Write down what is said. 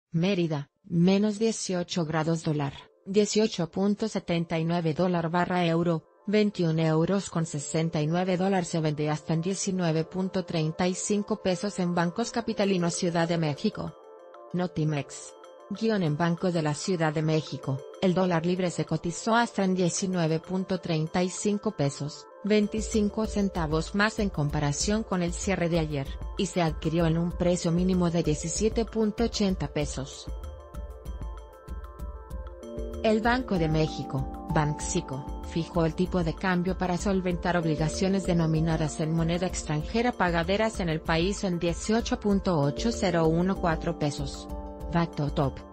Mérida, menos 18 grados dólar, 18.79 dólar/euro, 21 euros con 69 dólares se vende hasta en 19.35 pesos en bancos capitalinos Ciudad de México. Notimex. En Banco de la Ciudad de México, el dólar libre se cotizó hasta en 19.35 pesos, 25 centavos más en comparación con el cierre de ayer, y se adquirió en un precio mínimo de 17.80 pesos. El Banco de México, Banxico, fijó el tipo de cambio para solventar obligaciones denominadas en moneda extranjera pagaderas en el país en 18.8014 pesos. Facto Top.